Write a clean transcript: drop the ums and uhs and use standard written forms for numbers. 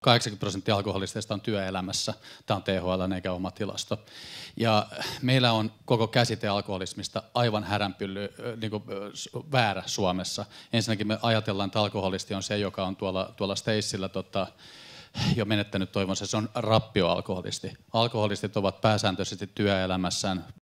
80% alkoholisteista on työelämässä. Tämä on THL eikä oma tilasto. Ja meillä on koko käsite alkoholismista aivan häränpylly, niin kuin väärä Suomessa. Ensinnäkin me ajatellaan, että alkoholisti on se, joka on tuolla Stacella jo menettänyt toivonsa. Se on rappioalkoholisti. Alkoholistit ovat pääsääntöisesti työelämässään